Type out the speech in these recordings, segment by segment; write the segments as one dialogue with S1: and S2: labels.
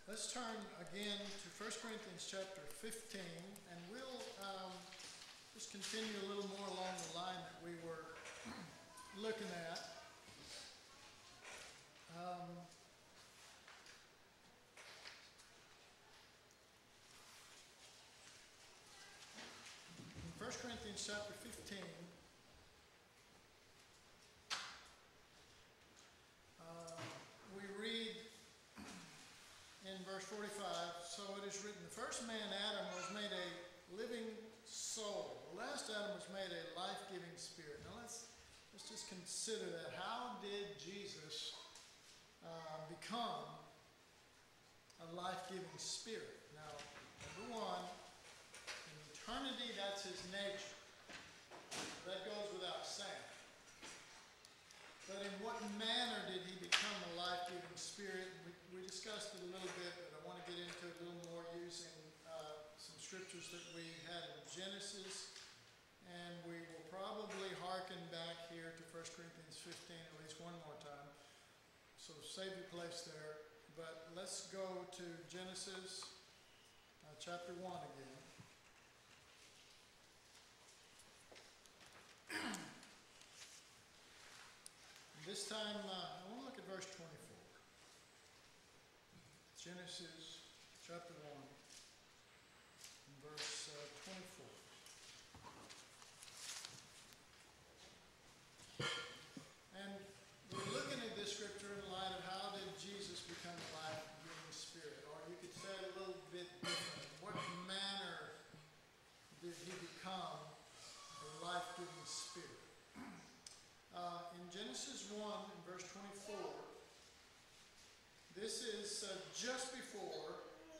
S1: Let's turn again to 1 Corinthians chapter 15, and we'll just continue a little more along the line that we were looking at. In 1 Corinthians chapter 15, we read in verse 45, so it is written, the first man, Adam, was made a living soul. The last Adam was made a life-giving spirit. Now let's just consider that. How did Jesus become a life-giving spirit? Now, number one, in eternity, that's his nature. That goes without saying. But in what manner did he become a life-giving spirit? We discussed it a little bit, but I want to get into it a little more using some scriptures that we had in Genesis. And we will probably hearken back here to 1 Corinthians 15 at least one more time. So save your place there. But let's go to Genesis chapter 1 again. This time, I want to look at verse 24. Genesis chapter 1, and verse 24. And we're looking at this scripture in light of how did Jesus become a life-giving spirit? Or you could say it a little bit different. What manner did he become a life-giving spirit? In Genesis 1, in verse 24, this is just before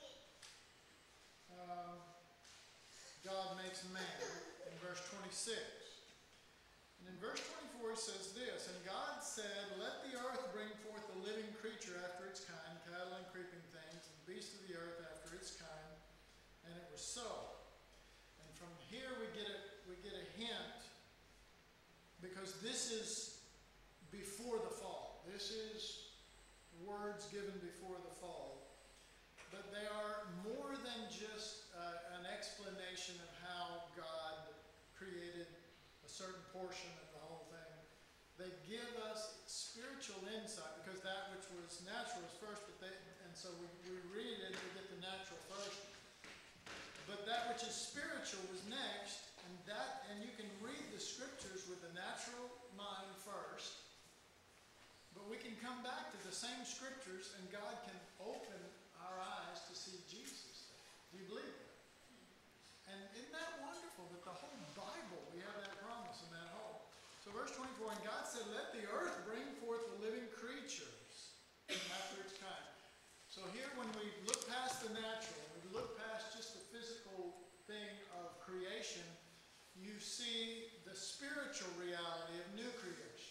S1: God makes man, in verse 26. And in verse 24 it says this, and God said, let the earth bring forth a living creature after its kind, cattle and creeping things, and beasts of the earth after its kind. And it was so. And from here we get a hint, because this is before the fall. This is words given before the fall. But they are more than just an explanation of how God created a certain portion of the whole thing. They give us spiritual insight, because that which was natural is first, and so we read it, we get the natural first. But that which is spiritual was next. And you can read the scriptures with the natural mind first, but we can come back to the same scriptures and God can open our eyes to see Jesus. Do you believe that? And isn't that wonderful that the whole Bible, we have that promise in that whole. So verse 24, and God said, let the earth bring forth the living creatures after its kind. So here when we look past the natural, we look past just the physical thing of creation, you see the spiritual reality of new creation.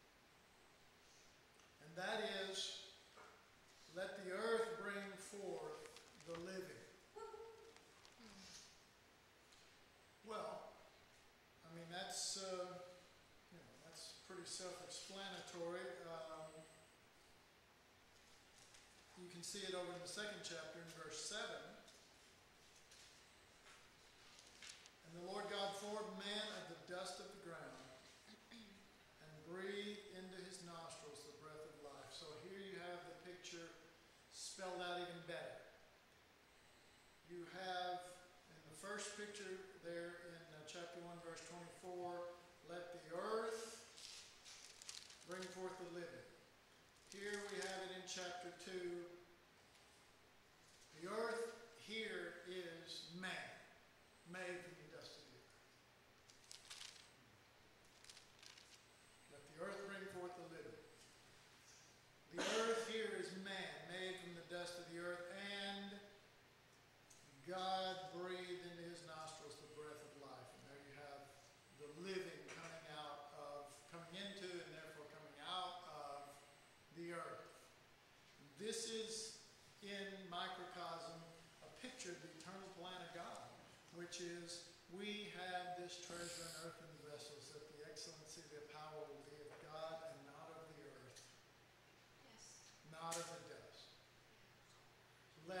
S1: And that is, let the earth bring forth the living. Well, I mean, that's pretty self-explanatory. You can see it over in the second chapter in verse 7. And the Lord God formed man of the dust of the ground and breathed into his nostrils the breath of life. So here you have the picture spelled out even better. You have in the first picture there in chapter 1 verse 24, let the earth bring forth the living. Here we have it in chapter 2. The earth here is man, made from the dust of the earth. Let the earth bring forth the living. The earth here is man, made from the dust of the earth, and God breathed into his nostrils the breath of life. And there you have the living coming into and therefore coming out of the earth. This is in microcosm a picture of the eternal plan of God, which is we have this treasure in earthen vessels, that the excellency, the power will be of God and not of the earth, not of the dust.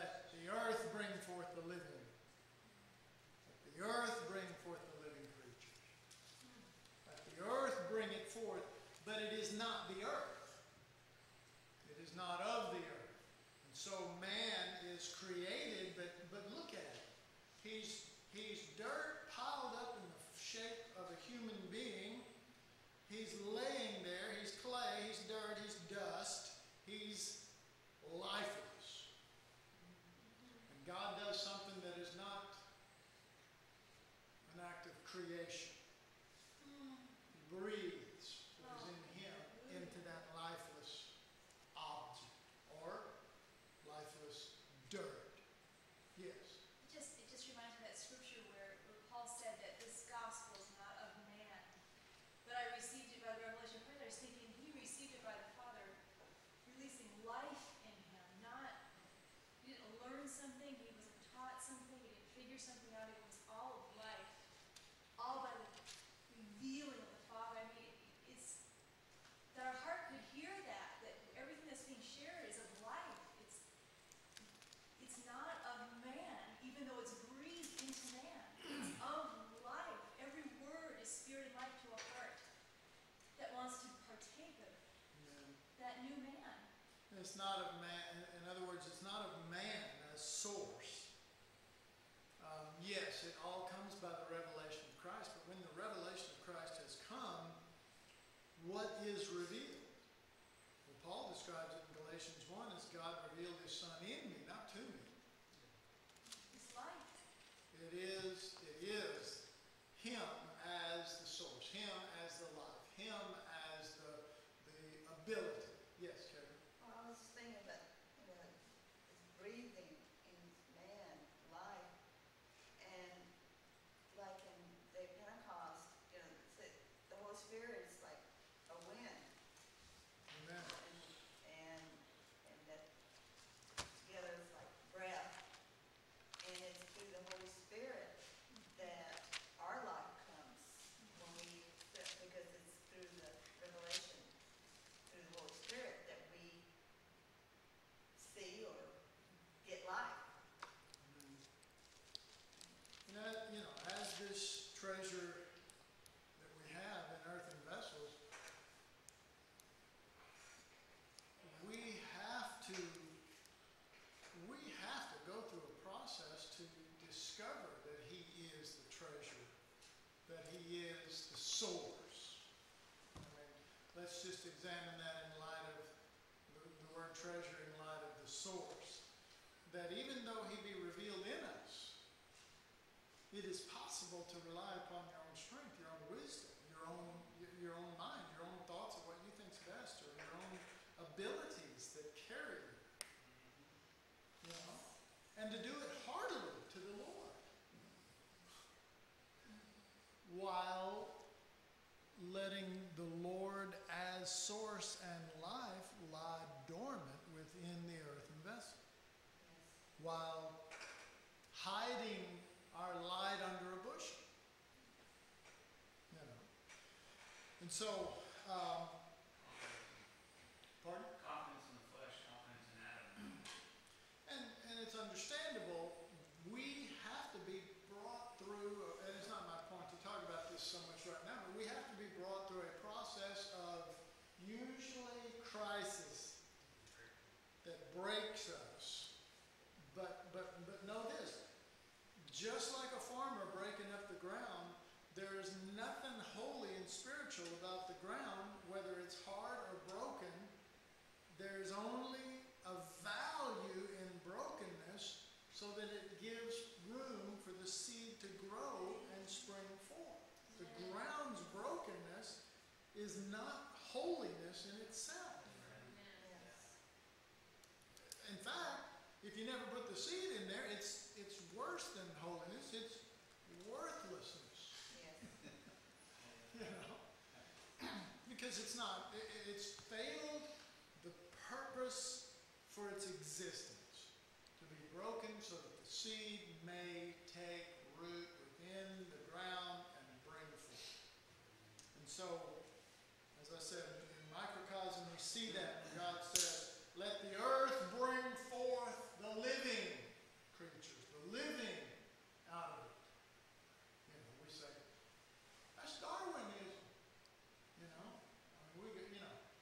S1: is not the earth. It is not of the earth. And so man is created, but look at it. He's dirt piled up in the shape of a human being. He's laying there. He's clay. He's dirt. He's dust. He's lifeless. And God does something that is not an act of creation. He breathes what is in him into that lifeless object or lifeless dirt. Yes.
S2: It just reminds me of that scripture where Paul said that this gospel is not of man, but I received it by the revelation of Christ. I was thinking he received it by the Father, releasing life in him. He didn't learn something, he wasn't taught something, he didn't figure something out. It was all of life, all by the revealing of the Father. I mean, it's that our heart could hear that everything that's being shared is of life. It's not of man, even though it's breathed into man. It's of life. Every word is spirit and life to a heart that wants to partake of that new man.
S1: It's not of man. In other words, it's not of man as source. Yes, it all comes by the revelation of Christ, but when the revelation of Christ has come, what is revealed? Well, Paul describes it in Galatians 1 as God revealed his Son in me, not to me.
S2: It's life.
S1: It is him as the source, him as the life, him as the ability. Yes, Kevin?
S3: Well, I was just thinking that it's breathing in man life, and like in the Pentecost, the Holy Spirit is like a wind,
S1: Amen.
S3: and that together it's like breath, and it's through the Holy Spirit that our life comes when we accept, because it's through the revelation, through the Holy Spirit that we see or get life.
S1: And that, as this treasure that we have in earthen vessels, we have to go through a process to discover that he is the treasure, that he is the source. I mean, let's just examine that in light of the word treasure, in light of the source. That even though he be revealed in us, it is possible to rely upon your own strength, your own wisdom, your own mind, your own thoughts of what you think is best, or your own abilities that carry you. And to do it heartily to the Lord, while letting the Lord as source and life lie dormant within the earthen vessel, while hiding our light under a bushel. And so, pardon?
S4: Confidence in the flesh, confidence in Adam.
S1: And it's understandable. We have to be brought through, and it's not my point to talk about this so much right now, but we have to be brought through a process of usually crisis that breaks us. But know this, just like a farmer breaking up the ground, there is nothing holy and spiritual about the ground, whether it's hard or broken. There's only a value in brokenness so that it gives room for the seed to grow and spring forth. The ground's brokenness is not holiness in itself. In fact, if you never put the seed in there, it's worse than holiness. It's worthlessness. Because it's failed the purpose for its existence, to be broken so that the seed may take root within the ground and bring forth. And so, as I said, in microcosm we see that when God says, let the earth bring forth the living creatures, the living out of it. We say, that's Darwinism.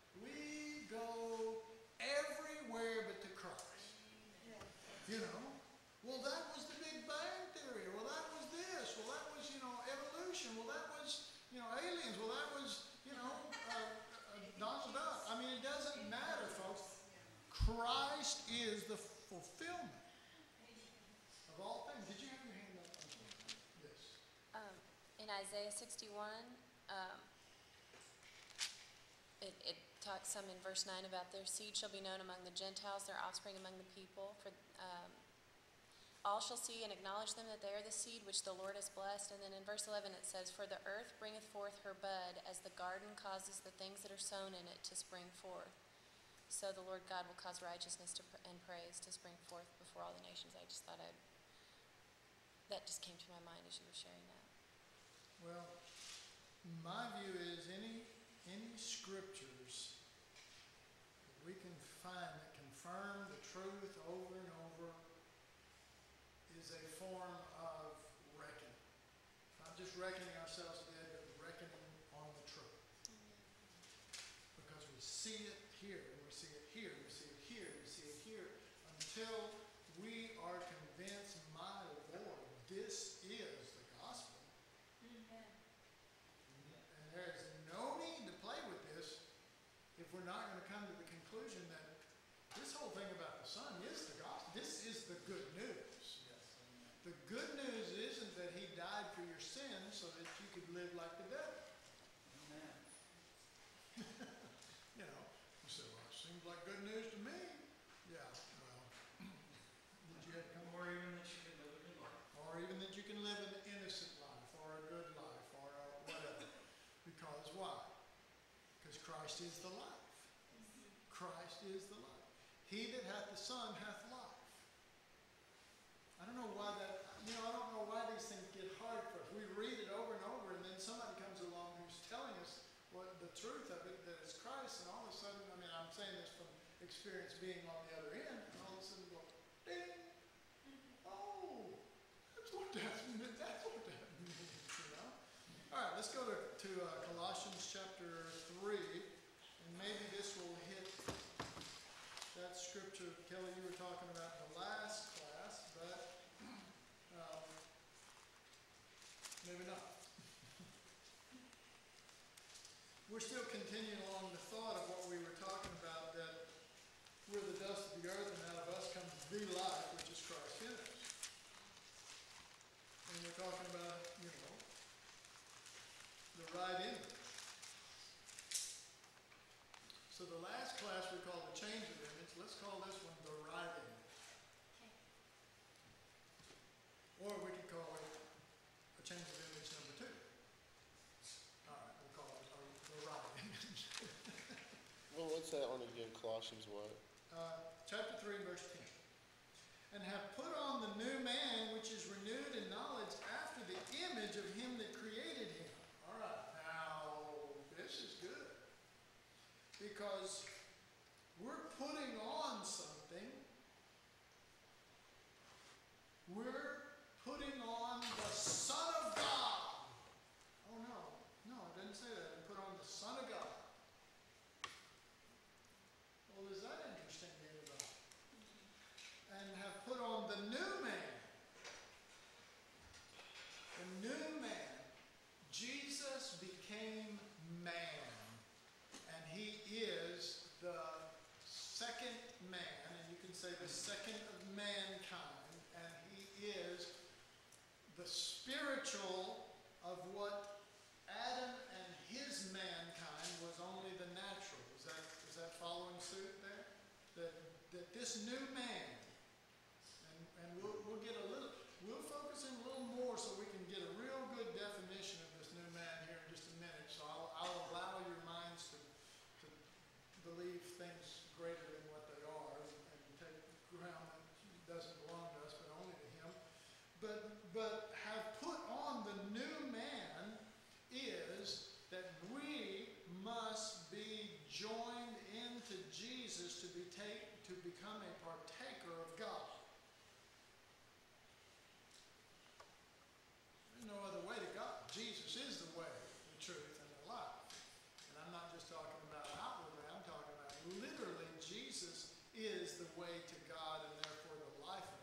S1: You know? Well, that was the Big Bang Theory. Well, that was this. Well, that was, evolution. Well, that was, aliens. Well, that was, Donald Duck. I mean, it doesn't matter, folks. Christ is the fulfillment of all things. Did you have your hand up? I'm sorry. Yes.
S5: In Isaiah 61, it talks some in verse 9 about their seed shall be known among the Gentiles, their offspring among the people. For all shall see and acknowledge them that they are the seed which the Lord has blessed. And then in verse 11 it says, for the earth bringeth forth her bud, as the garden causes the things that are sown in it to spring forth. So the Lord God will cause righteousness and praise to spring forth before all the nations. I just thought that just came to my mind as you were sharing that.
S1: Well, my view is any scriptures that we can find that confirm the truth over and over is a form of reckoning. Not just reckoning ourselves dead, but reckoning on the truth. Because we see it here, and we see it here, we see it here, we see it here, until we are convinced, my Lord, this is the gospel.
S2: Amen.
S1: And there is no need to play with this if we're not going to come to the conclusion that this whole thing about the Son is the gospel. This is the good news. The good news isn't that he died for your sins so that you could live like the devil.
S4: Amen.
S1: You say, well, it seems like good news to me. Yeah, well, did you have to come?
S4: Or even that you could live a good life.
S1: Or even that you can live an innocent life, or a good life, or whatever. Because why? Because Christ is the life. Christ is the life. He that hath the Son hath life. I don't know why I don't know why these things get hard for us. We read it over and over, and then somebody comes along who's telling us what the truth of it, that it's Christ, and all of a sudden, I'm saying this from experience being on the other end, and all of a sudden go, ding! Oh, that's what that means. All right, let's go to Colossians chapter 3, and maybe this will hit that scripture, Kelly, you were talking about in the last class, but maybe not. We're still continuing along the thought of what we were talking about, that we're the dust of the earth, and out of us comes the life, which is Christ in us. And we're talking about, the right image. So the last class we called the change of image. Let's call this one the right image. Or we could call it a change of image number 2. All right, we'll call it the right image.
S6: Well, what's that one again? Colossians what?
S1: Chapter 3, verse 10. And have put on the new man, which is renewed in knowledge after the image of him that created him. All right, now this is good. Because we're putting on something. We're putting on the Son of God. Oh, no, it doesn't say that. We put on the Son of God. Well, is that interesting to anybody? And have put on the new man. The new man. Jesus became man. And he is the second man, and you can say the second of mankind, and he is the spiritual of what Adam and his mankind was only the natural. Is that following suit there? That this new man, and we'll get we'll focus in a little more so we can get a real good definition of this new man here in just a minute. So I'll allow your minds to believe things greater than what they are, and take ground that doesn't belong to us, but only to him. But have put on the new man is that we must be joined into Jesus to become a partaker of God. There's no other way to God. Jesus is the way, the truth, and the life. And I'm not just talking about outwardly, I'm talking about literally Jesus is the way to God, and therefore the life of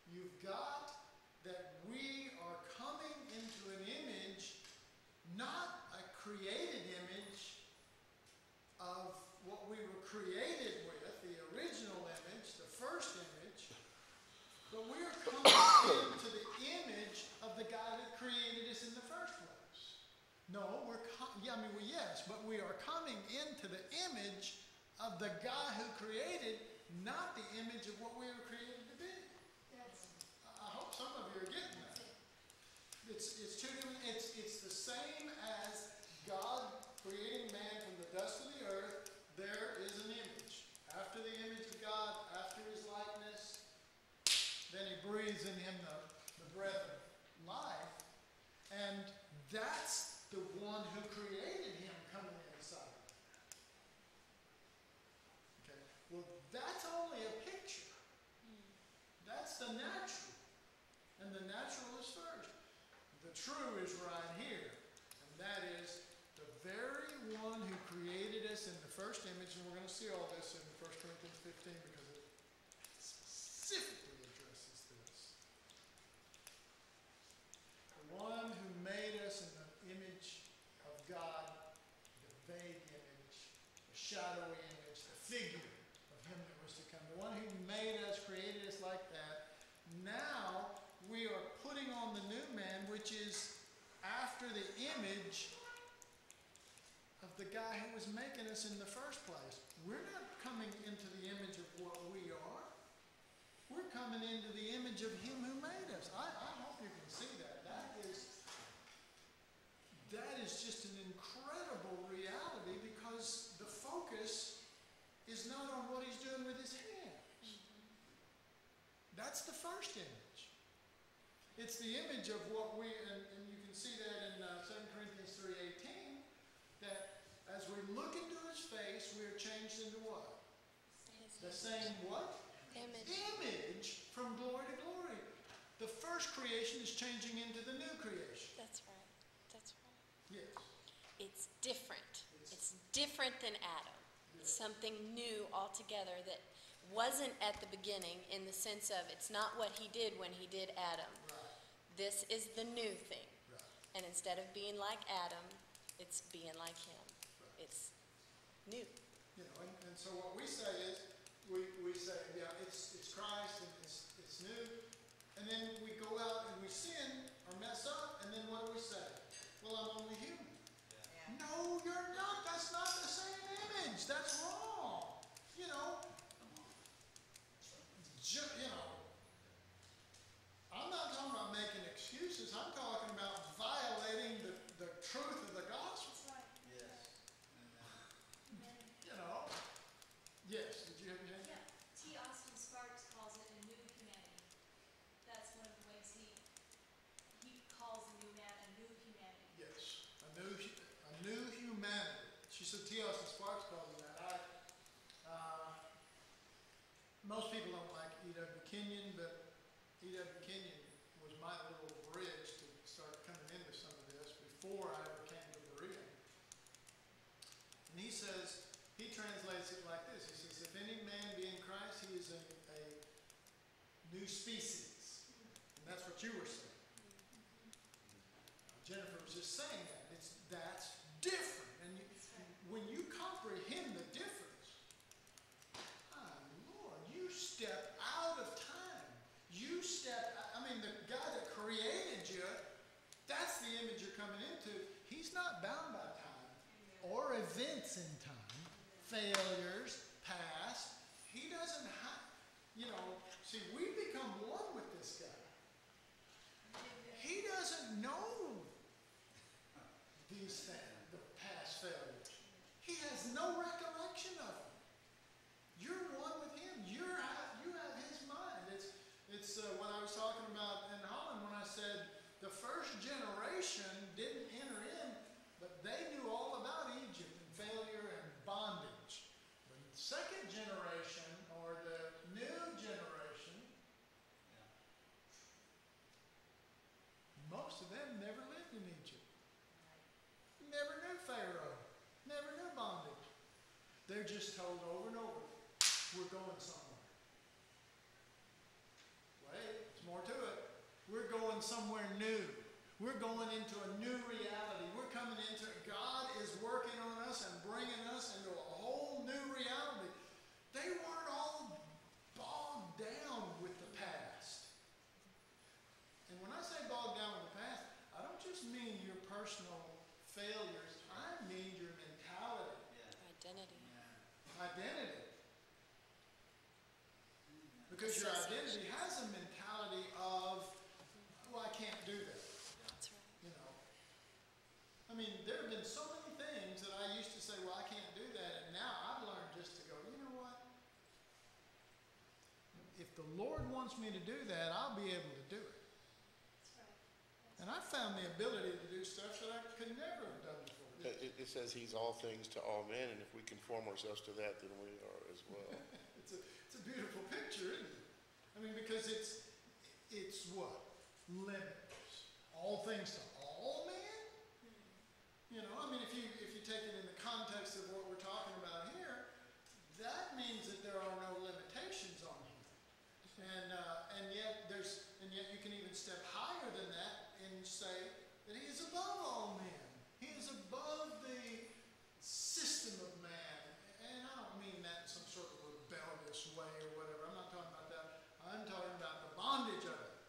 S1: You've got that we are coming into an image, not a created image of what we were created with, the original image, the first image, but we are coming into the image of the guy that created us in the first place. No, yes, but we are coming into the image of the guy who created, not the image of what we were created to be. I hope some of you are getting that. It's two different. It's the same as God creating man from the dust of the earth. There is an image. After the image of God, after his likeness, then he breathes in him the breath of life. And that's the one who created him coming inside. Okay. Well, that's only a picture. That's the natural. And the natural is first. The true is right here. And that is the very one who created us in the first image. And we're going to see all this in 1 Corinthians 15 because it specifically addresses this. The one who made us in the image of God, the vague image, the shadowy image, the figure of him that was to come. The one who made us, created us like that. Now we are putting on the new man, which is after the image of the guy who was making us in the first place. We're not coming into the image of what we are. We're coming into the image of him who made us. I hope you can see that. That is just an incredible reality because the focus is not on what he's doing with his hands. That's the first image. It's the image of what we, and you can see that in 2 Corinthians 3:18, that as we look into his face, we are changed into what? The same what? Image from glory to glory. The first creation is changing into the new creation.
S5: That's right. That's right.
S1: Yes.
S5: It's different. It's different than Adam. It's something new altogether that wasn't at the beginning in the sense of it's not what he did when he did Adam.
S1: Right.
S5: This is the new thing.
S1: Right.
S5: And instead of being like Adam, it's being like him.
S1: Right.
S5: It's new.
S1: You know, and so what we say is, we say, yeah, it's Christ and it's new. And then we go out and we sin or mess up, and then what do we say? Well, I'm only human.
S3: Yeah.
S1: No, you're not. That's not the same image. That's wrong. You know, I'm not talking about making excuses. I'm talking about violating the truth of the gospel.
S2: That's right.
S4: Yes.
S2: Amen.
S1: You know. Yes. Did you have anything?
S2: Yeah. T. Austin Sparks calls it a new humanity. That's one of the ways he calls the new man a new humanity.
S1: Yes. A new humanity. She said T. Austin Sparks called it that. Most people don't like E.W. Kenyon, but E.W. Kenyon was my little bridge to start coming into some of this before I ever came to Berea. And he says, he translates it like this. He says, if any man be in Christ, he is a new species. And that's what you were saying. Jennifer was just saying that. That's different. And when you comprehend the difference, Lord, you step out of time. The guy that created you, that's the image you're coming into. He's not bound by time or events in time, failures, past. He doesn't have, see, we become one with this guy. He doesn't know these things, the past failures. He has no recollection of them. You're one with him. You have his mind. It's what I was talking about in Holland when I said the first generation didn't enter in, but they knew all about Egypt and failure and bondage. The second generation, or the new generation, most of them never lived in Egypt. Never knew Pharaoh. Never knew bondage. They're just told over and over, we're going somewhere. Wait, it's going somewhere new. We're going into a new reality. We're coming into, God is working on us and bringing us into a whole new reality. They weren't all bogged down with the past. And when I say bogged down with the past, I don't just mean your personal failures. I mean your mentality.
S5: Identity.
S1: Identity. Because your identity has a mentality of, well, I can't do that.
S5: That's right.
S1: You know. I mean, there have been so many things that I used to say, well, I can't do that. And now I've learned just to go, you know what? If the Lord wants me to do that, I'll be able to do it.
S2: That's right.
S1: And I found the ability to do stuff that I could never have done before.
S6: It says he's all things to all men, and if we conform ourselves to that, then we are as well.
S1: It's a beautiful picture, isn't it? I mean, because it's what? Limitless. All things to all men? You know, I mean, if you take it in the context of what we're talking about here, that means that there are no limitations on him. And yet you can even step higher than that and say that he is above all men. He is above the system of man. And I don't mean that in some sort of rebellious way or whatever. I'm not talking about that. I'm talking about the bondage of it.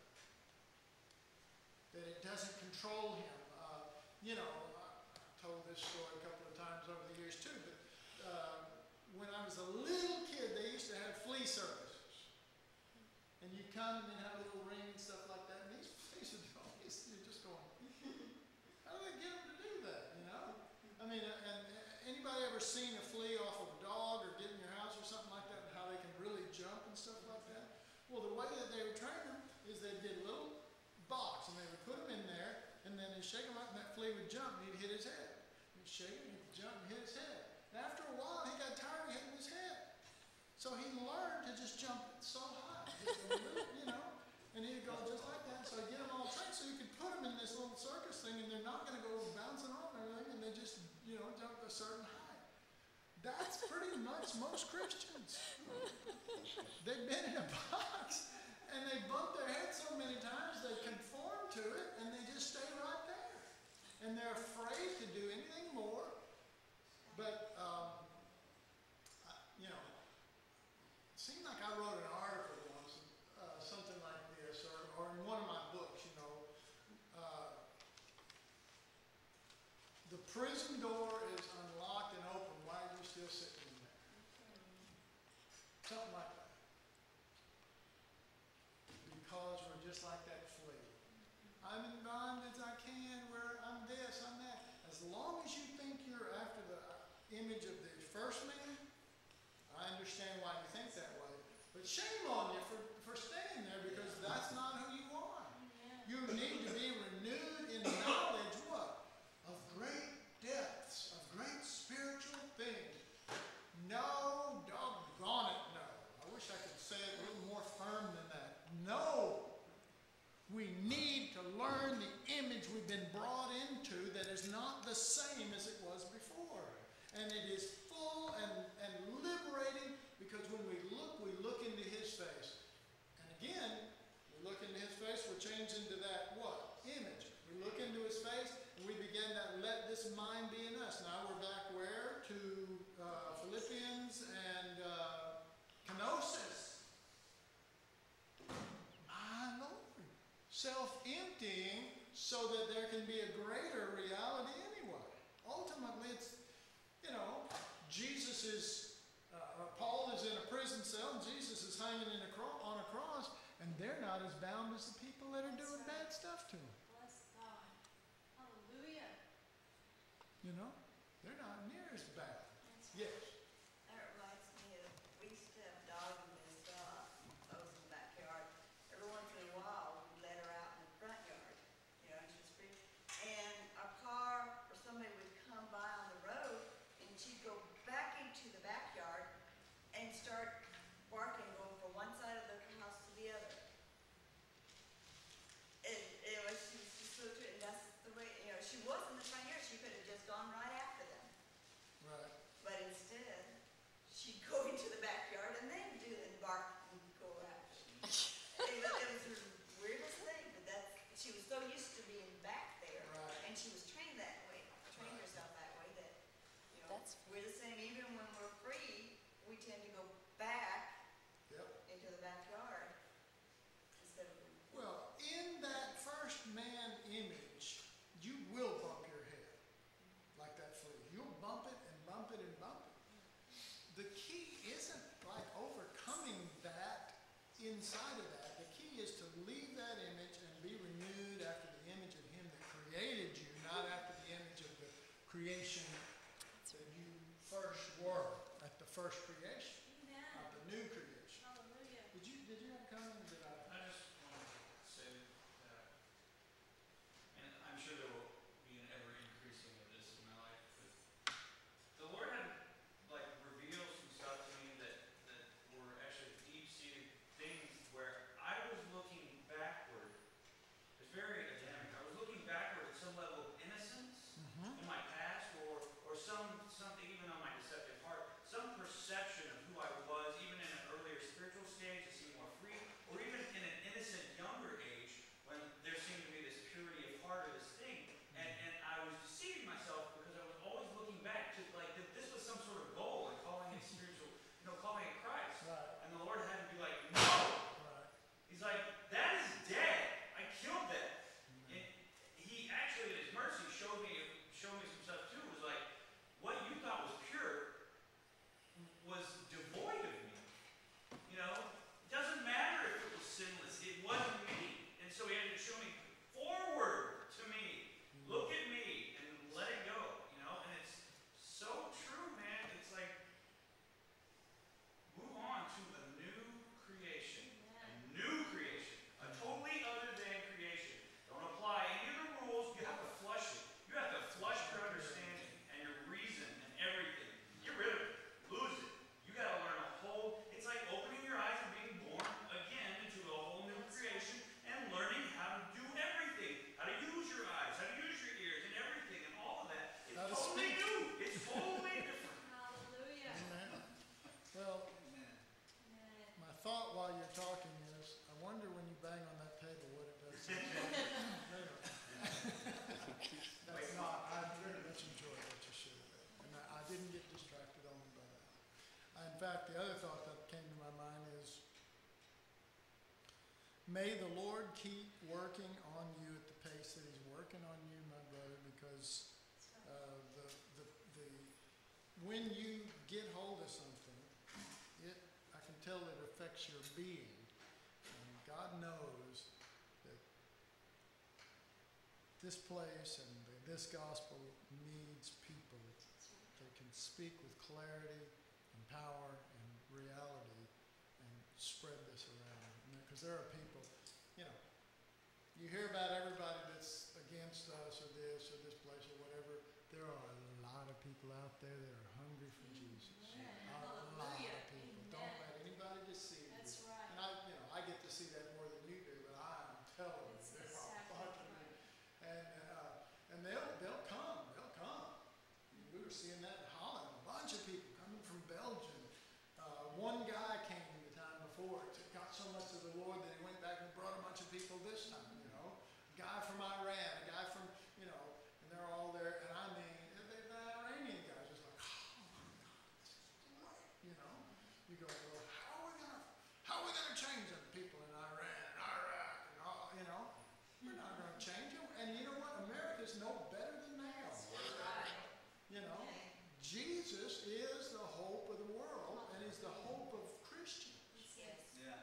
S1: That it doesn't control him. You know, I've told this story a couple of times over the years too, but when I was a little kid, they used to have flea services. And you come and they have a little ring and stuff like that, and these fleas would always, you're just going, how do they get them to do that, you know? I mean, and anybody ever seen a flea off of a dog or get in your house or something like that, and how they can really jump and stuff like that? Well, the way that they would train them is they'd get a little box, and they would put them in there, and then they'd shake him up, and that flea would jump, and he'd hit his head. He'd shake him, he'd jump, and hit his head. And after a while, he got tired of hitting his head. So he learned to just jump so high, just a little, you know, and he'd go just like that. So I'd get them all trained, so you could put them in this little circus thing, and they're not going to go bouncing on or anything, and they just, you know, jump a certain height. That's pretty much most Christians. They've been in a box, and they bump their head so many times they conform to it, and they just stay right there. And they're afraid to do anything more. But, you know, it seemed like I wrote an article once, something like this, or in one of my books, you know. The prison door is unlocked and open. Why are you still sitting in there? Something like that. Because we're just like that flea. I'm in bondage, I can, where I'm this, I'm that. As long as you think you're after the image of the first man, I understand why you think that way. But shame on you for staying there, because that's not who you are. You need to be renewed in knowledge, what? Of great depths, of great spiritual things. No, doggone it, no. I wish I could say it a little more firm than that. No. We need to learn the image we've been brought into that is not the same as it was before. And it is full and liberating, because when we look into his face. And again, we look into his face, we're changed into that what? Image. We look into his face and we begin to let this mind be in us. Now we're back where? To Philippians and kenosis. My Lord. Self-emptying so that there can be a greater reality anyway. Ultimately, it's, you know, Jesus is, Paul is in a prison cell, and Jesus is hanging on a cross, and they're not as bound as the people that are doing bad stuff to him.
S2: Bless God. Hallelujah.
S1: You know, they're not near as bad.
S2: That's
S1: Yes.
S3: That reminds me of, we used to have a dog in this, house in the backyard. Every once in a while, we'd let her out in the front yard, you know, and she's free. And a car or somebody would come by on the road, and she'd go back into the backyard and start barking, going from one side of the house to the other. It was, she was just so true, and that's the way, you know, she was in the front yard, she could have just gone right after them.
S1: Right.
S3: But instead,
S1: comment? Or did I?
S4: I just wanted to say that, and I'm sure there will be an ever increasing of this in my life, but the Lord had like revealed some stuff to me that were actually deep-seated things where I was looking backward. It's very academic. I was looking backward at some level of innocence in my past, or something even on my deceptive heart, some perception of who I was, even in an earlier spiritual stage, to seem more free, or even in an innocent younger age when there seemed to be this purity of heart or this thing. And I was deceiving myself because I was always looking back to like that this was some sort of goal and calling it spiritual, calling it Christ.
S1: Right.
S4: And the Lord had to be like, no!
S1: Right.
S4: He's like, that is dead. I killed that. And he actually, in his mercy, showed me some stuff too. It was like, what you thought was pure was devoid of me. It doesn't matter if it was sinless. It wasn't me. And so he had to show me forward to me. Look at me and let it go. And it's so true, man. It's like, move on to a new creation. A new creation. A totally other than creation. Don't apply any of the rules. You have to flush it. You have to flush your understanding and your reason and everything. Get rid of it. Lose it. You got to learn a whole, it's like opening your eyes and being born again into a whole new creation and learning how to do everything. How to use your eyes, how to use your ears and everything and all of that. It's
S1: How to
S4: totally
S1: speak.
S4: new. It's totally different.
S2: Hallelujah.
S1: Amen. Well,
S2: Amen.
S1: my thought while you're talking is, I wonder when you bang on that table what it does to you. Anyway. That's not, I very much enjoyed what you shared there. And I didn't get distracted only by that. In fact, the other thought that came to my mind is, may the Lord keep working on you at the pace that he's working on you, my brother, because when you get hold of something, I can tell it affects your being. And God knows that this place and this gospel needs people that can speak with clarity and power and reality and spread this around. Because there are people, you hear about everybody that's against us or this place or whatever. There are a lot of people out there that are hungry for Jesus. A lot of people. Don't let anybody deceive you.
S2: That's right.
S1: And I get to see that more than you do, but I'm telling you,
S2: It's
S1: there are a
S2: exactly
S1: bunch of
S2: right.
S1: people. And they'll come. They'll come. We were seeing that in Holland. A bunch of people coming from Belgium. One guy came the time before. Got so much of the Lord that he went back and brought a bunch of people this time. A guy from Iran, a guy from, and they're all there. And I mean, the Iranian guys just like, oh my God, this is great. You go, well, how are we gonna change them people in Iran and Iraq and all, We're not gonna change them. And you know what? America's no better than they are.
S2: That's right.
S1: Jesus is the hope of the world and is the hope of Christians.
S2: Yes.
S4: Yeah.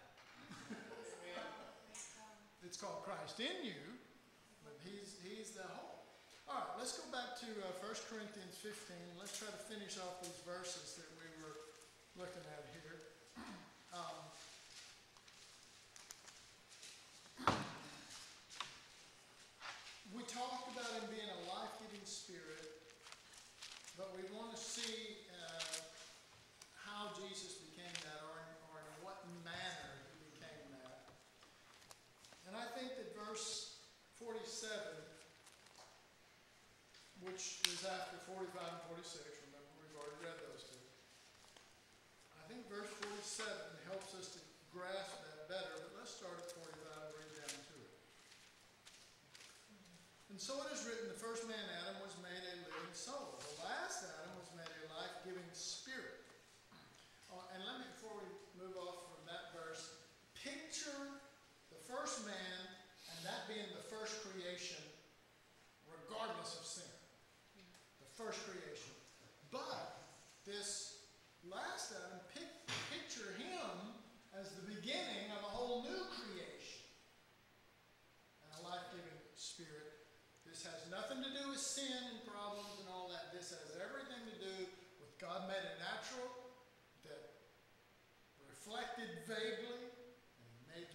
S1: It's called Christ in you, but he's the hope. All right, let's go back to 1 Corinthians 15. Let's try to finish off these verses that we were looking at here. We talked about him being a life-giving spirit, but we want to see how Jesus became that, or in what manner he became that. And I think that verse 47, which is after 45 and 46, remember we've already read those two. I think verse 47 helps us to grasp that better, but let's start at 45 and read down to it. And so it is written, the first man, Adam, was made a living soul. The last Adam was made a life-giving spirit. And let me, before we move off from that verse, picture the first man and that being the first creation, regardless of sin. The first creation. But this last Adam, picture him as the beginning of a whole new creation. And a life-giving spirit. This has nothing to do with sin and problems and all that. This has everything to do with God made it natural, that reflected vaguely, and made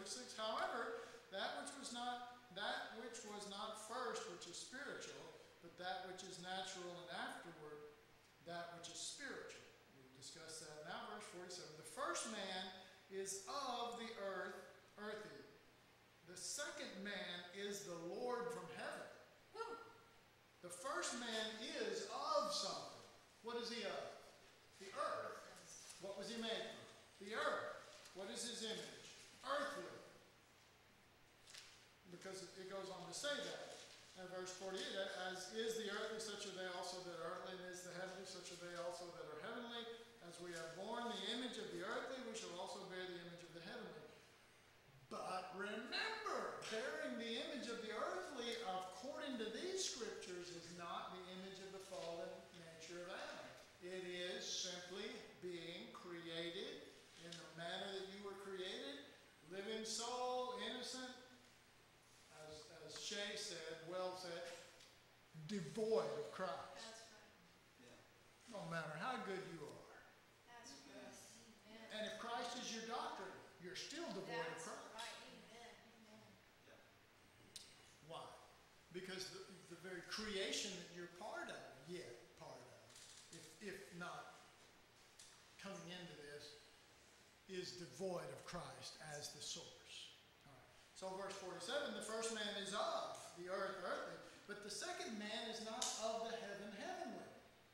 S1: 36. However, that which was not first, which is spiritual, but that which is natural, and afterward, that which is spiritual. We discussed that now, verse 47. The first man is of the earthy. The second man is the Lord from heaven.
S2: Woo!
S1: The first man is of something. What is he of? The earth. What was he made from? The earth. What is his image? Earthly. Because it goes on to say that. And verse 48, as is the earthly, such are they also that are earthly, and is the heavenly, such are they also that are heavenly. As we have borne the image of the earthly, we shall also bear the image of the heavenly. But remember, bearing the image of the earthly, according to these scriptures, is not the image of the fallen nature of Adam. It is simply being created in the manner that you were created, living soul, innocent, as Shay said, well said, devoid of Christ.
S2: That's right.
S1: No matter how good you are.
S2: That's right. Amen.
S1: And if Christ is your doctrine, you're still devoid of
S2: That's
S1: Christ.
S2: right. Amen. Amen.
S1: Why? Because the very creation that you're part of, if not coming into this, is devoid of Christ as the source. All right. So verse 47, the first man is of the earth earthly, but the second man is not of the heavenly.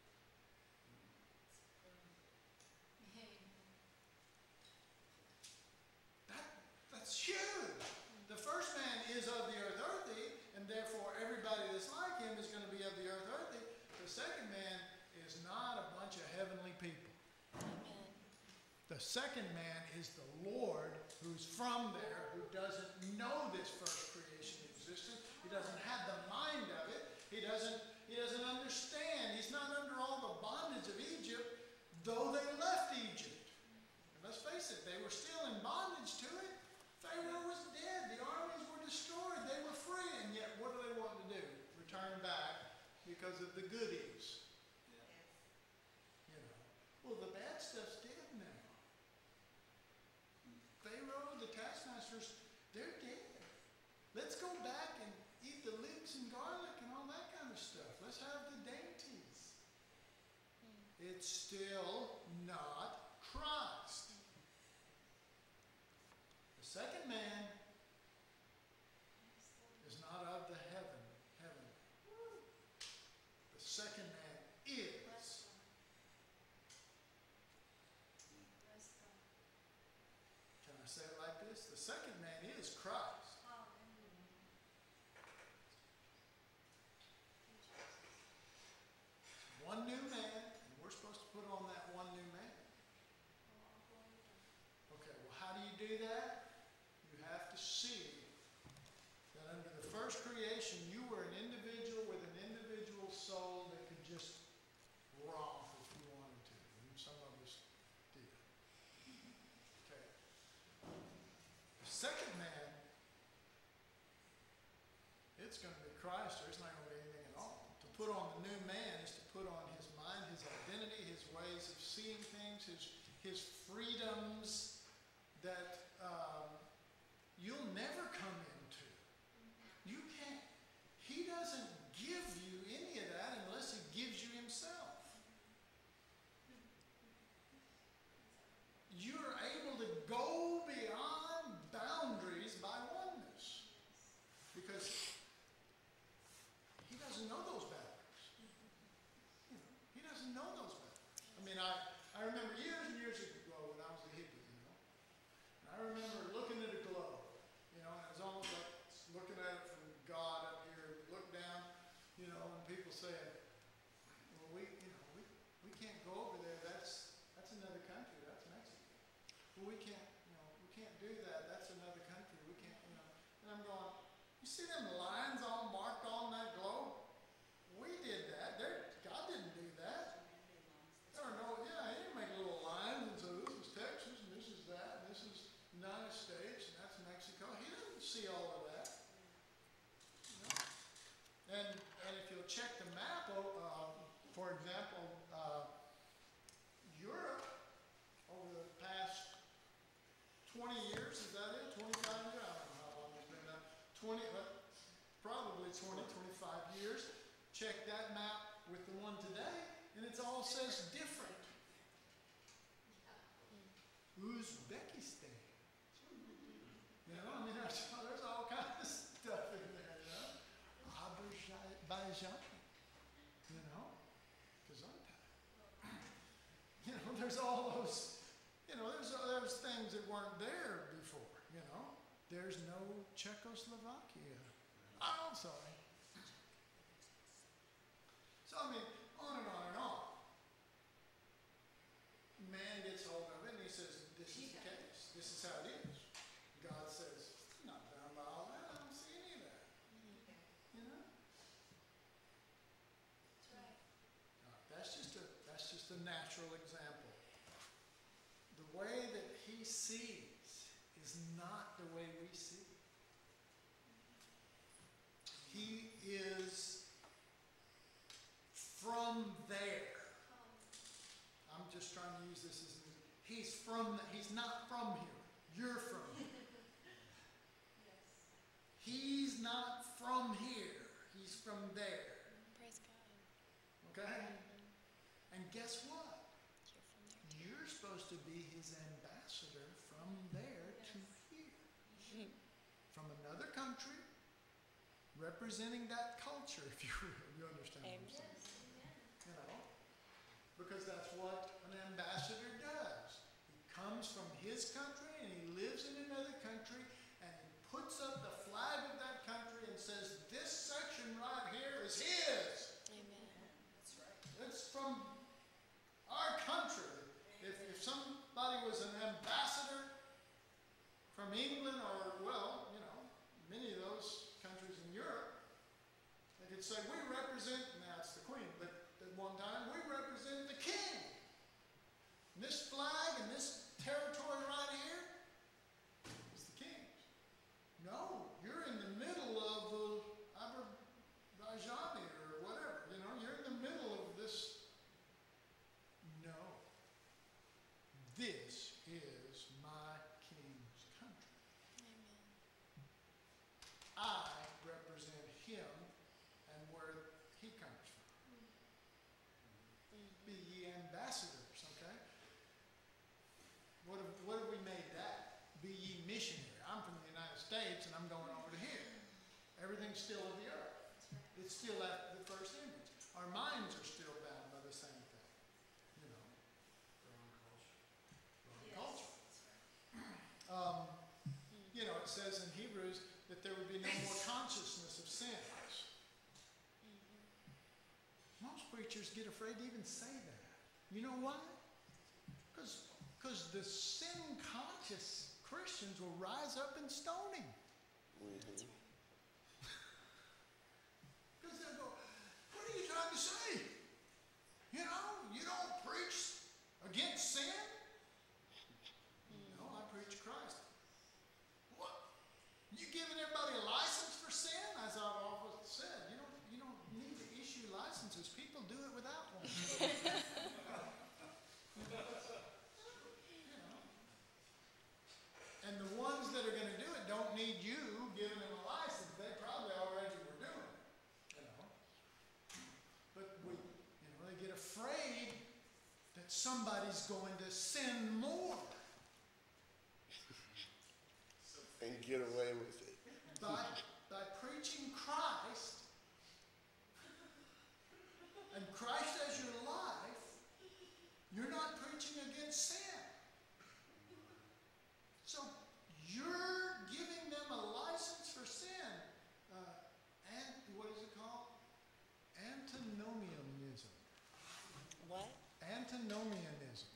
S1: That's huge. The first man is of the earth earthly, and therefore everybody that's like him is going to be of the earth earthly. The second man is not a bunch of heavenly people.
S5: Amen.
S1: The second man is the Lord who's from there, who doesn't know this first creation existence. He doesn't have the mind of it. He doesn't understand. He's not under all the bondage of Egypt, though they left Egypt. And let's face it, they were still in bondage to it. Pharaoh was dead. The armies were destroyed. They were free. And yet, what do they want to do? Return back because of the goodies. You know. Well, the bad stuff's dead now. Pharaoh, the taskmasters, they're dead. Let's go back and eat the leeks and garlic and all that kind of stuff. Let's have the dainties. It's still not Christ. The second man is not of the heaven. The second man is. Can I say it like this? The second man is Christ. One new man, and we're supposed to put on that one new man. Okay, well, how do you do that? You have to see that under the first creation, you were an individual with an individual soul that could just romp if you wanted to. And some of us did. Okay. The second man, it's going to be Christ, or it's not going to be anything at all. To put on the new man is to put on his mind, his identity, his ways of seeing things, his freedoms that you'll never come into. You can't. He doesn't give you any of that unless he gives you himself. You're able to go beyond boundaries by oneness. Because he doesn't know those boundaries. He doesn't know those boundaries. I mean, I remember years and years ago when I was a hippie, you know. And I remember looking at a globe, you know, and it was almost like looking at it from God up here. Look down, you know, and people saying, well, we can't go over there. That's another country. That's Mexico. Well, we can't do that. That's another country. We can't, you know. And I'm going, you see them lines all marked on that globe? We did that. God didn't do that. There were no, he didn't make little lines and say, this is Texas, and this is that, and this is United States, and that's Mexico. He doesn't see all of that. You know? And if you'll check the map, for example, Europe, over the past 20 years, is that it? 25 probably 20, 25 years. Check that map with the one today, and it all says different. Uzbekistan. You know, I mean, there's all kinds of stuff in there, you know. Azerbaijan, you know, Gesundheit. You know, there's all those, you know, there's things that weren't there before, you know. There's no Czechoslovakia. Oh, I'm sorry. So, I mean, on and on and on. Man gets hold of it and he says, this is the case. This is how it is. God says, I'm not bound by all that. I don't see any of that. You know?
S2: That's right.
S1: That's just a natural example. The way that he sees is not the way we see. He is from there. I'm just trying to use this as he's not from here. You're from here.
S2: Yes.
S1: He's not from here. He's from there.
S5: Praise God.
S1: Okay? And guess what?
S5: You're from there too.
S1: You're supposed to be his ambassador from there to here. From another country, representing that culture, if you will. You understand what I'm
S5: Amen.
S1: saying? You know? Because that's what an ambassador does. He comes from his country and he lives in another country and he puts up the flag of that country and says, this section right here is his.
S5: Amen.
S3: That's right.
S1: It's from our country. If somebody was an ambassador from England or, well, you know, many of those countries in Europe, they could say, we represent, and that's the Queen, but at one time, we represent the King. And this flag and this territory right here is the King's. No, you're in the middle of Azerbaijan or whatever, you know, you're in the middle of this. No. This is my King's country.
S5: Amen.
S1: I represent him and where he comes from. Be ye ambassadors, okay? What have we made that? Be ye missionary. I'm from the United States and I'm going over to here. Everything's still of the earth. It's still at the first image. Our minds are still bound by the same thing. You know,
S4: Wrong culture.
S1: wrong
S2: Yes.
S1: culture.
S2: That's right.
S1: You know, it says in Hebrews that there would be no more consciousness of sins. Most preachers get afraid to even say that. You know why? Because the sin-conscious Christians will rise up and stone him.
S6: Mhm.
S1: Because they'll go, what are you trying to say? You know, you don't preach against sin? No, I preach Christ. What? You giving everybody a license for sin? As I've often said, you don't need to issue licenses. People do it without one. You know. And the ones that are going to do it don't need you giving them a license. They probably already were doing it. You know. But they get afraid that somebody's going to sin more
S6: And get away with it.
S1: by preaching Christ and Christ as your life. You're not preaching against sin. So you're giving them a license for sin. And what is it called? Antinomianism.
S5: What?
S1: Antinomianism.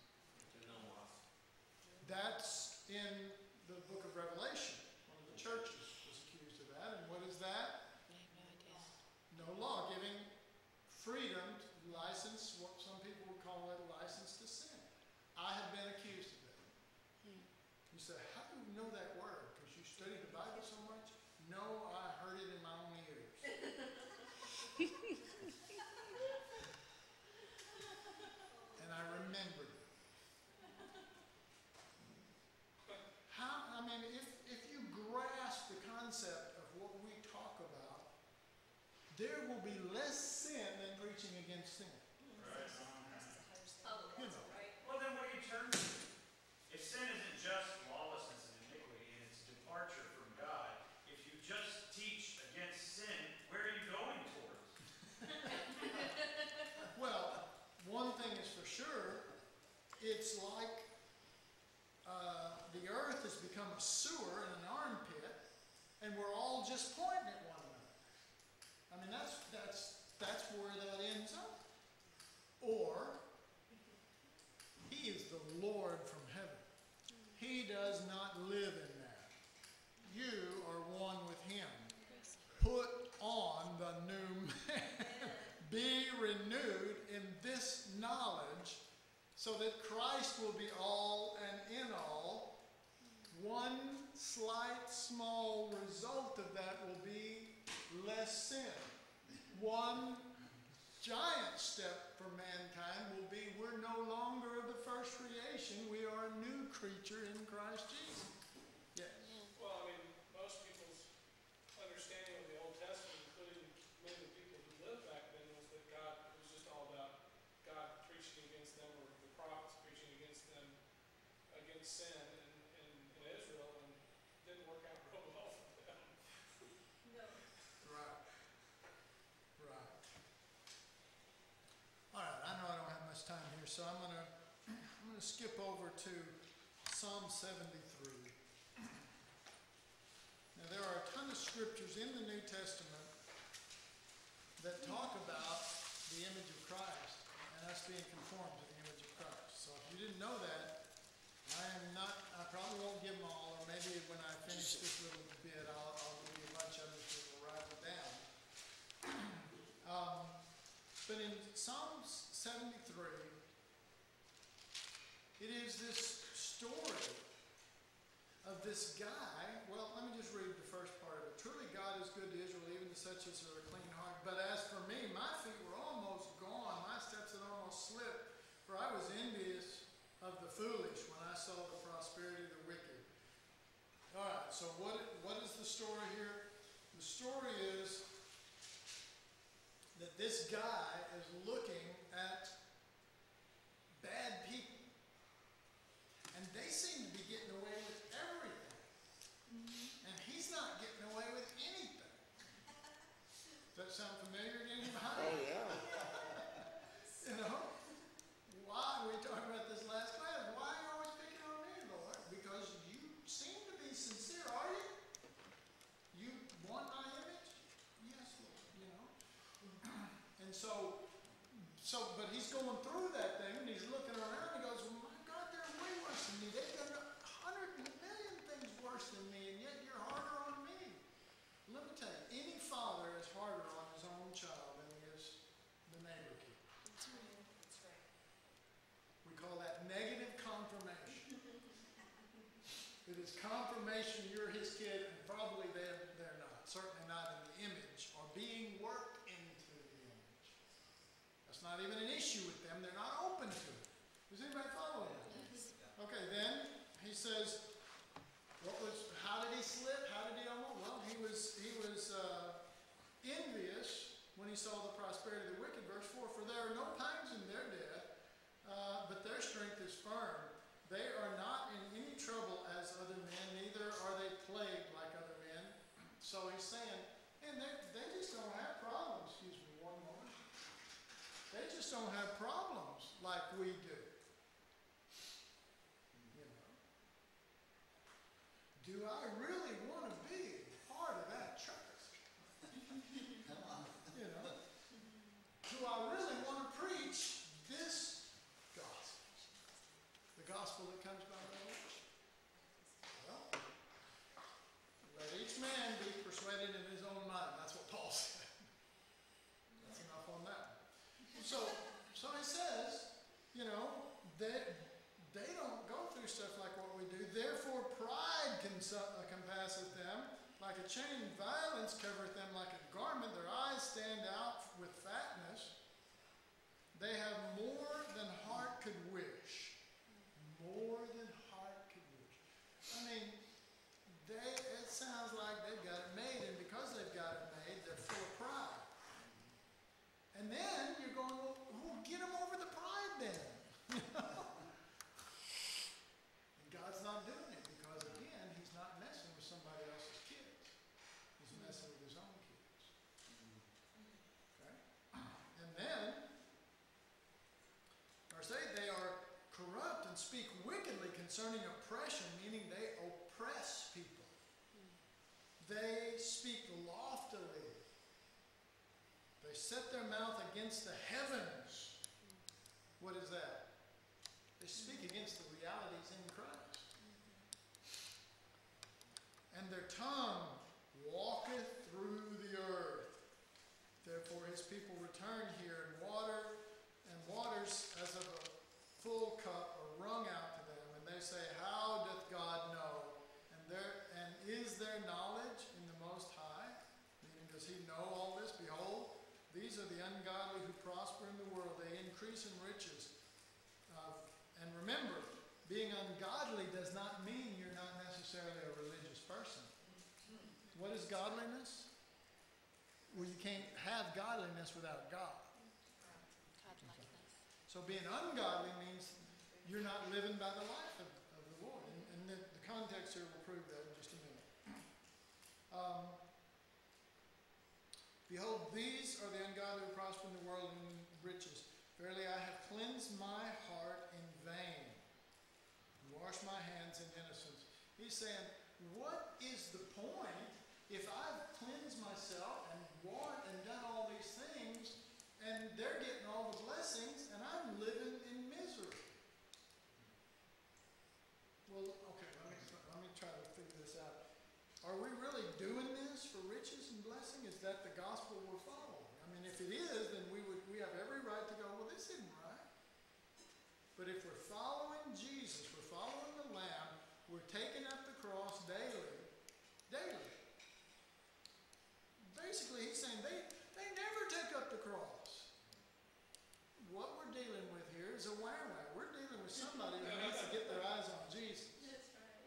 S1: That's in the book of Revelation. One of the churches was accused of that. And what is that?
S5: I have no idea.
S1: No law, giving freedom, license, what some people would call it a license to sin. I have been accused of that. You say, how do you know that word? Because you study the Bible so much? No, I heard it in my own ears. And I remembered it. If you grasp the concept of what we talk about there will be less sin than preaching against sin.
S4: Right.
S2: Oh,
S1: You
S2: that's
S1: know.
S2: right.
S4: Well, then what do you turn to? If sin isn't just lawlessness and iniquity and it's departure from God, if you just teach against sin, where are you going towards?
S1: Well, one thing is for sure, it's like the earth has become a sewer and an armpit, and we're all just pointing at one another. I mean, that's where that ends up. Or, he is the Lord from heaven. He does not live in that. You are one with him. Put on the new man. Be renewed in this knowledge, so that Christ will be all and in all. One slight, small result of that will be less sin. One giant step for mankind will be we're no longer of the first creation. We are a new creature in Christ Jesus. Yes.
S7: Well, I mean, most people's understanding of the Old Testament, including many of the people who lived back then, was that God, it was just all about God preaching against them, or the prophets preaching against them, against sin in Israel, and it didn't work out real well for them.
S2: No.
S1: Right. Right. All right, I know I don't have much time here, so I'm gonna skip over to Psalm 73. Now there are a ton of scriptures in the New Testament that talk about the image of Christ and us being conformed to the image of Christ. So if you didn't know that, I probably won't give them all, or maybe when I finish this little bit, I'll give you a bunch of them so you can write it down. But in Psalms 73, it is this story of this guy. Well, let me just read the first part of it. Truly God is good to Israel, even to such as are a clean heart. But as for me, my feet were almost gone. My steps had almost slipped. For I was envious of the foolish when I saw the prosperity of the wicked. All right, so what is the story here? The story is that this guy is looking at bad people. And they seem to be getting away with everything. And he's not getting away with anything. Does that sound familiar to anybody?
S6: Oh, yeah.
S1: You know? Why? We talked about this last class. Why are you always picking on me, Lord? Because you seem to be sincere, are you? You want my image? Yes, Lord. You know? And but he's going through that thing, and he's looking around, and he goes, well, my God, they're way worse than me. They've done 100 million things worse than me, and yet you're harder on me. Let me tell you, any father is harder on his own child than he is the neighbor kid.
S2: That's right.
S1: We call that negative confirmation. It is confirmation you're his kid, and probably they're not. Certainly not in the image, or being worked into the image. That's not even an issue with them. They're not open to it. Does anybody follow that?
S5: Yes.
S1: Okay, then he says, how did he slip? How did he almost? Well, he was envious when he saw the prosperity of the wicked. Verse 4, for there are no pangs in their death, but their strength is firm. They are not in any trouble as other men, neither are they plagued like other men. So he's saying, and they just don't have problems. Excuse me one moment. They just don't have problems like we do. You know. Do I really want to be part of that church? You know. Do I really want to preach this gospel? The gospel that comes by revelation? Well, let each man be persuaded in his own mind. That's what Paul said. That's enough on that one. So he says, you know, they don't go through stuff like what we do. Therefore, pride compasseth them like a chain. Violence covereth them like a garment. Their eyes stand out with fatness. They have more than heart could wish. More than heart could wish. I mean, it sounds like they've got it made, and because they've got it made, they're full of pride. concerning oppression, meaning they oppress people. They speak loftily. They set their mouth against the heavens. What is that? They speak against the realities in Christ. And their tongue walketh through the earth. Therefore his people return here, and waters as of a full cup are wrung out to them. And they say, how doth God know? And is there knowledge in the Most High? Meaning, does he know all this? Behold, these are the ungodly who prosper in the world. They increase in riches. And remember, being ungodly does not mean you're not necessarily a religious person. What is godliness? Well, you can't have godliness without God.
S5: Godlikeness.
S1: So being ungodly means you're not living by the life of the Lord. And the context here will prove that in just a minute. Behold, these are the ungodly who prosper in the world in riches. Verily I have cleansed my heart in vain, and washed my hands in innocence. He's saying, what is the point if I've cleansed myself and done all these things, and they're getting all the blessings, and I'm living in misery? Well, okay, let me try to figure this out. Are we really doing this for riches and blessing? Is that the gospel we're following? I mean, if it is, then we have every right to go, well, this isn't right. But if we're following Jesus, we're following the Lamb, we're taking up the cross daily. Basically, he's saying they never take up the cross. What we're dealing with here is a wah. We're dealing with somebody who needs to get their eyes on Jesus.
S2: That's right.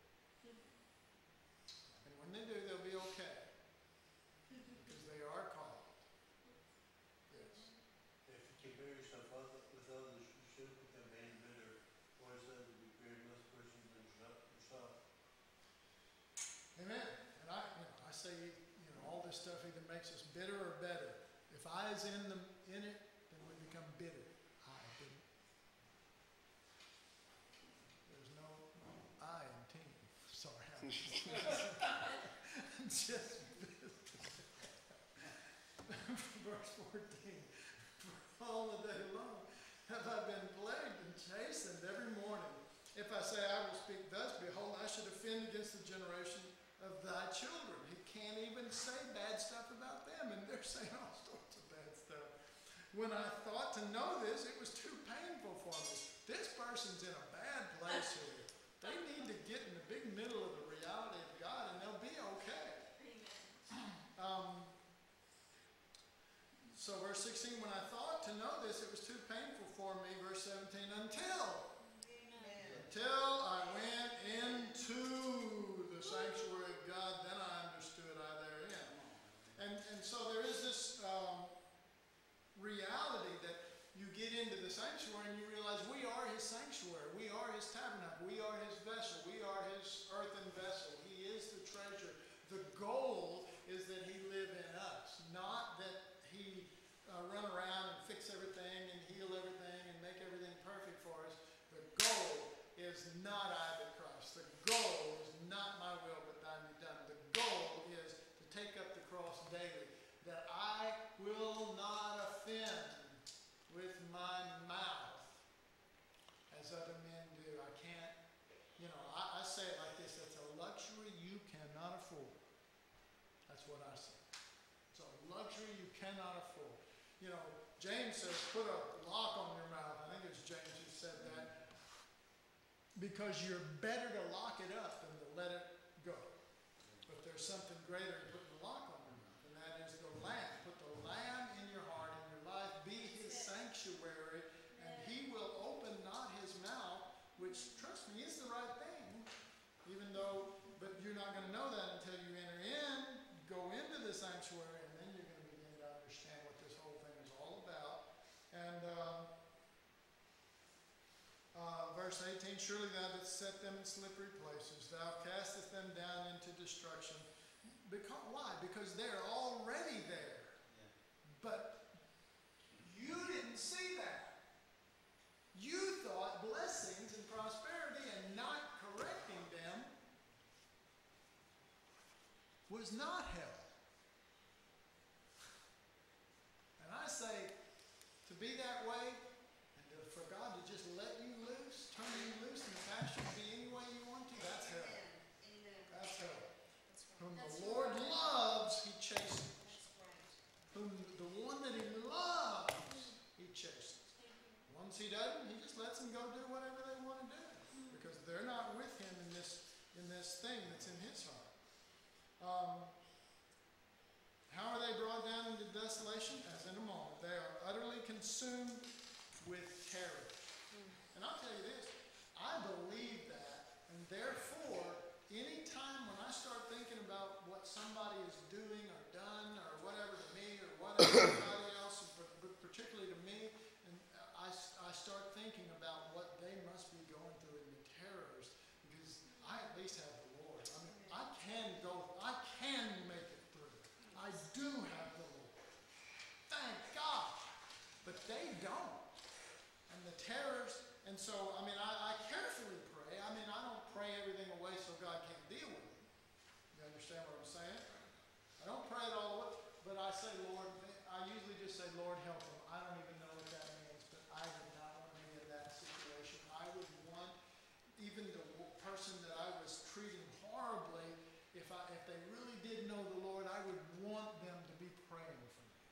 S1: And when they do, they'll be okay. Because they are called. Yes.
S8: If you compare yourself with others, you should become any better. Why is that to be greater less person than yourself?
S1: Amen. And I say, all this stuff either makes us bitter or better. If I is in it, then we become bitter. I bitter. There's no I in team. Sorry. Just verse 14. For all the day long have I been plagued and chastened every morning. If I say I will speak thus, behold, I should offend against the generation of thy children. He can't even say bad stuff about them, and they're saying all sorts of bad stuff. When I thought to know this, it was too painful for me. This person's in a bad place here. They need to get in the big middle of the reality of God, and they'll be okay. So verse 16, when I thought to know this, it was too painful for me. Verse 17, until I went into the sanctuary of God, then I understood I therein. And so there is this reality that you get into the sanctuary and you realize we are his sanctuary. We are his tabernacle. We are his vessel. We are his earthen vessel. He is the treasure. The goal is that he live in us, not that he run around and fix everything and heal everything and make everything perfect for us. The goal is not I but Christ. The goal is not my will but thine be done. The goal is to take up the cross daily, that I will not offend with my mouth as other men do. I can't, I say it like this, that's a luxury you cannot afford. That's what I say. It's a luxury you cannot afford. James says, put a lock on your mouth. I think it's James who said that. Because you're better to lock it up than to let it go. But there's something greater in putting a lock on your mouth, and that is the Lamb. Put the Lamb in your heart, in your life. Be his sanctuary, and he will open not his mouth, which, trust me, is the right thing. But you're not going to know that until you enter in, go into the sanctuary, and then you're going to begin to understand what this whole thing is all about. And verse 18, surely thou didst set them in slippery places. Thou castest them down into destruction. Why? Because they're already there.
S4: Yeah.
S1: But you didn't see that. You thought blessings and prosperity and was not held. And I say, to be that way, and for God to just let you loose, turn you loose in the pasture, be any way you want to, that's hell.
S3: Amen.
S1: That's hell.
S5: That's right.
S1: Whom
S2: That's
S1: the Lord
S2: right.
S1: loves, he chastens.
S2: That's right.
S1: Whom the one that he loves, he chastens.
S2: Thank you.
S1: Once he doesn't, he just lets them go do whatever they want to do. Because they're not with him in this thing that's in his heart. How are they brought down into desolation? As in a moment. They are utterly consumed with terror. And I'll tell you this, I believe that, and therefore, any time when I start thinking about what somebody is doing or done or whatever to me or whatever somebody else, but particularly to me, and I start thinking about what they must be going through and the terrors, because I at least have the Lord. I mean, I can make it through. I do have the Lord. Thank God. But they don't. And the terrors, and so, I mean, I carefully pray. I mean, I don't pray everything away so God can't deal with it. You understand what I'm saying? I don't pray it all away, but I say, Lord, I usually just say, Lord, help them. I don't even know what that means, but I would not want to be in that situation. I would want even the person that I was treating horribly, if they really did know the Lord, I would want them to be praying for me.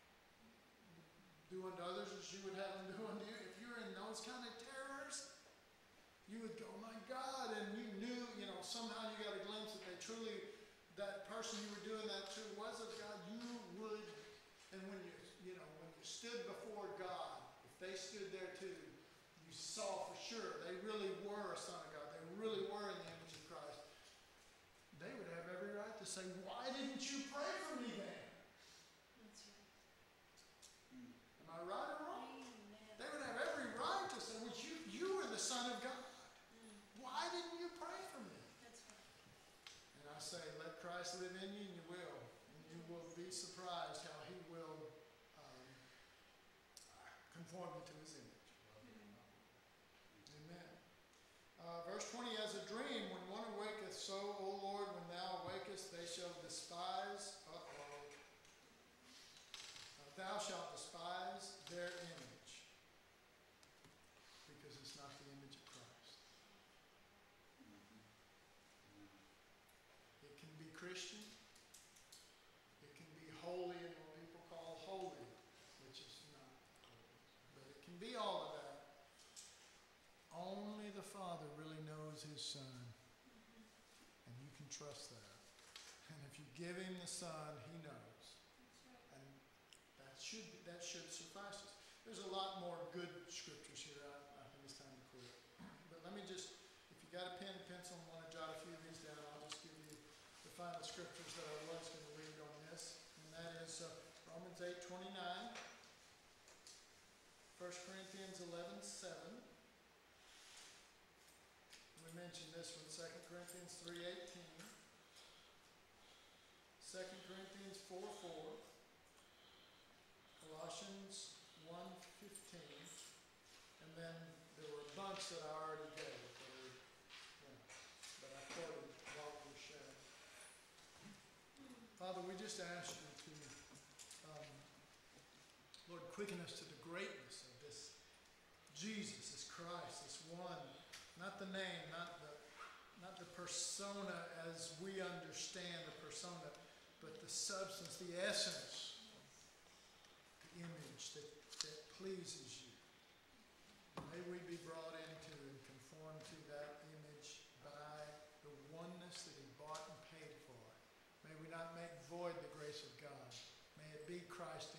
S1: Do unto others as you would have them do unto you. If you're in those kind of terrors, you would go, my God, and you knew, somehow you got a glimpse that they truly, that person you were doing that to was of God, you would, and when you stood before God, if they stood there too, you saw for sure they really were a son of God, they really were in the image of Christ, they would have every right to say, why didn't you pray for me then?
S2: That's right.
S1: Am I right or wrong?
S2: Amen.
S1: They would have every right to say, well, you were the Son of God. Why didn't you pray for me?
S2: That's right.
S1: And I say, let Christ live in you, and you will. And you will be surprised how he will conform you to his image. Amen. Verse 20, as a dream, when one awaketh, so, O Lord, when thou awakest, they shall despise, thou shalt despise their image, because it's not the image of Christ. It can be Christian, it can be holy and what people call holy, which is not holy, but it can be all of that. Only the Father really knows his Son, and you can trust that. And if you give him the Son, he knows. And that should suffice us. There's a lot more good scriptures here. I think it's time to quit. But let me just, if you got a pen and pencil and want to jot a few of these down, I'll just give you the final scriptures that I was going to read on this. And that is Romans 8:29, 1 Corinthians 11:7. We mentioned this one, 2 Corinthians 3:18, 2 Corinthians 4:4, Colossians 1:15, and then there were a bunch that I already gave, but I quoted while we were sharing. Father, we just ask you to, Lord, quicken us to the greatness of this Jesus, this Christ, this one, not the name, not the persona as we understand the persona, but the substance, the essence, the image that pleases you. May we be brought into and conformed to that image by the oneness that he bought and paid for. May we not make void the grace of God. May it be Christ